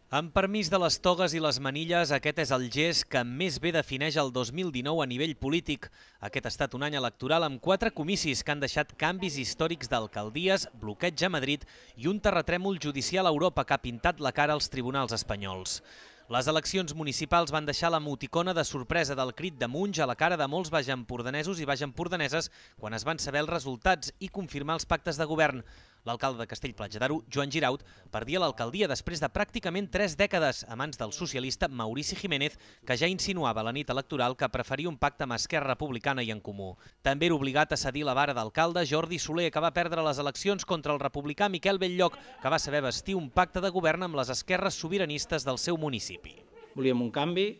Amb permís de les togues i les manilles, aquest és el gest que més bé defineix el 2019 a nivell polític. Aquest ha estat un any electoral amb 4 comicis que han deixat canvis històrics d'alcaldies, bloqueig a Madrid i un terratrèmol judicial a Europa que ha pintat la cara als tribunals espanyols. Les eleccions municipals van deixar l'emoticona de sorpresa del crit de Munch a la cara de molts baixempordanesos i baixempordaneses quan es van saber els resultats i confirmar els pactes de govern. L'alcalde de Castell-Platja d'Aro, Joan Giraut, perdia l'alcaldia després de pràcticament 3 dècades a mans del socialista Maurici Jiménez, que ja insinuava a la nit electoral que preferia un pacte amb Esquerra Republicana i En Comú. També era obligat a cedir la vara d'alcalde Jordi Soler, que va perdre les eleccions contra el republicà Miquel Belllloc, que va saber vestir un pacte de govern amb les esquerres sobiranistes del seu municipi. Volíem un canvi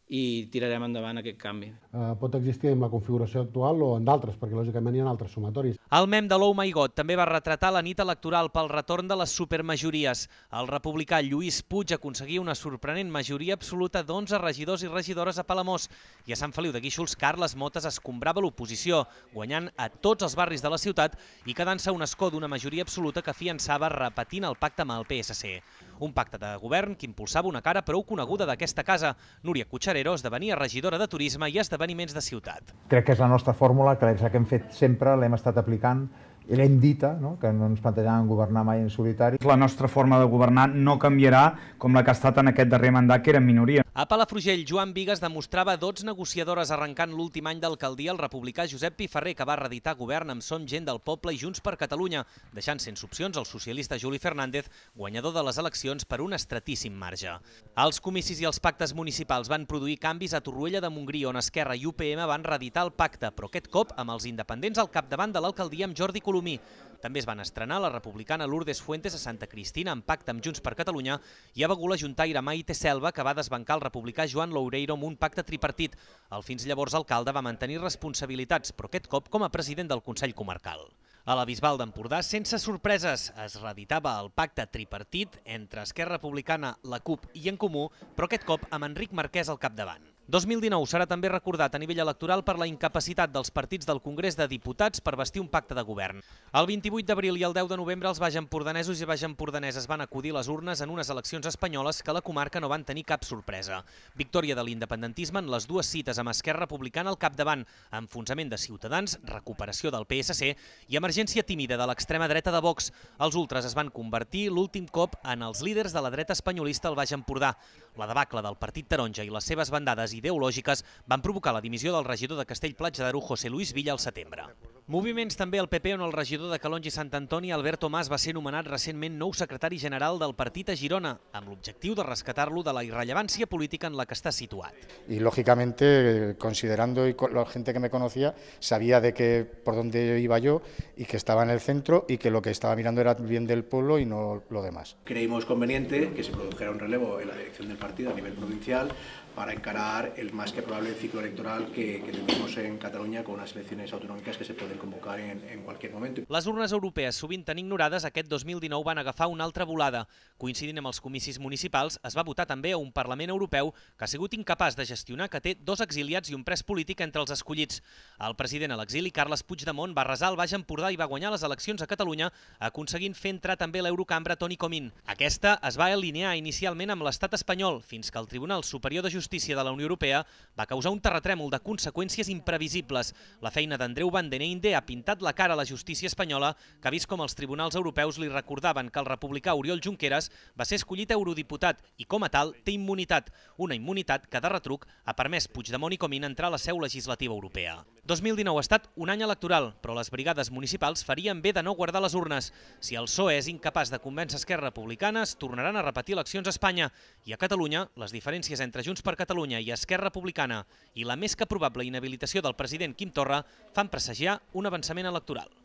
i tirarem endavant aquest canvi. Pot existir en la configuració actual o en d'altres, perquè lògicament hi ha altres sumatoris. El mem de l'Oh My God també va retratar la nit electoral pel retorn de les supermajories. El republicà Lluís Puig aconseguia una sorprenent majoria absoluta d'11 regidors i regidores a Palamós. I a Sant Feliu de Guíxols, Carles Motes escombrava l'oposició, guanyant a tots els barris de la ciutat i quedant-se un escó d'una majoria absoluta que afiançava repetint el pacte amb el PSC. Un pacte de govern que impulsava una cara prou coneguda d'aquesta casa. Núria Cotxarero esdevenia regidora de Turisme i Esdeveniments de Ciutat. Crec que és la nostra fórmula, que hem fet sempre, l'hem estat aplicant i l'hem dita, que no ens plantejàvem governar mai en solitari. La nostra forma de governar no canviarà com la que ha estat en aquest darrer mandat, que era en minoria. A Palafrugell, Joan Bigues demostrava dots negociadores arrencant l'últim any d'alcaldia el republicà Josep Piferrer, que va reeditar govern amb Som Gent del Poble i Junts per Catalunya, deixant sense opcions el socialista Juli Fernández, guanyador de les eleccions per un estratíssim marge. Els comicis i els pactes municipals van produir canvis a Torroella de Montgrí, on Esquerra i UPM van reeditar el pacte, però aquest cop amb els independents al capdavant de l'alcaldia amb Jordi Colomí. També es van estrenar la republicana Lourdes Fuentes a Santa Cristina en pacte amb Junts per Catalunya i a Begur la juntaire Maite Selva, que va desbancar el republicà Joan Loureiro amb un pacte tripartit. El fins llavors alcalde va mantenir responsabilitats, però aquest cop com a president del Consell Comarcal. A la Bisbal d'Empordà, sense sorpreses, es reeditava el pacte tripartit entre Esquerra Republicana, la CUP i En Comú, però aquest cop amb Enric Marquès al capdavant. 2019 serà també recordat a nivell electoral per la incapacitat dels partits del Congrés de Diputats per bastir un pacte de govern. El 28 d'abril i el 10 de novembre els baixempordanesos i baixempordaneses van acudir a les urnes en unes eleccions espanyoles que a la comarca no van tenir cap sorpresa. Victòria de l'independentisme en les dues cites amb Esquerra Republicana al capdavant, enfonsament de Ciutadans, recuperació del PSC i emergència tímida de l'extrema dreta de Vox. Els ultres es van convertir l'últim cop en els líders de la dreta espanyolista al Baix Empordà. La debacle del Partit Taronja i les seves bandades ideològiques van provocar la dimissió del regidor de Castell-Platja d'Aro, José Luis Villa, al setembre. Moviments també al PP, on el regidor de Calonge i Sant Antoni, Alberto Mas, va ser nomenat recentment nou secretari general del partit a Girona, amb l'objectiu de rescatar-lo de la irrellevància política en la que està situat. Y lógicamente, considerando y la gente que me conocía, sabía de que por dónde iba yo y que estaba en el centro y que lo que estaba mirando era el bien del pueblo y no lo demás. Creímos conveniente que se produjera un relevo en la dirección del partido a nivel provincial para encarar el más que probable ciclo electoral que tenemos en Catalunya con unas elecciones autonòmiques que se poden convocar en cualquier momento. Les urnes europees, sovint tan ignorades, aquest 2019 van agafar una altra volada. Coincidint amb els comicis municipals, es va votar també a un Parlament Europeu que ha sigut incapaç de gestionar, que té 2 exiliats i un pres polític entre els escollits. El president a l'exili, Carles Puigdemont, va arrasar el Baix Empordà i va guanyar les eleccions a Catalunya, aconseguint fer entrar també l'eurocambra Toni Comín. Aquesta es va alinear inicialment amb l'estat espanyol, fins que el Tribunal Superior de Justícia de la Unió Europea va causar un terratrèmol de conseqüències imprevisibles. La feina d'Andreu Van den Einde ha pintat la cara a la justícia espanyola, que ha vist com els tribunals europeus li recordaven que el republicà Oriol Junqueras va ser escollit eurodiputat i, com a tal, té immunitat. Una immunitat que, de retruc, ha permès Puigdemont i Comín entrar a la seu legislativa europea. 2019 ha estat un any electoral, però les brigades municipals farien bé de no guardar les urnes. Si el PSOE és incapaç de convèncer Esquerra Republicana, es tornaran a repetir eleccions a Espanya. I a Catalunya, les diferències entre Junts per Catalunya i Esquerra Republicana i la més que probable inhabilitació del president Quim Torra fan presagiar un avançament electoral.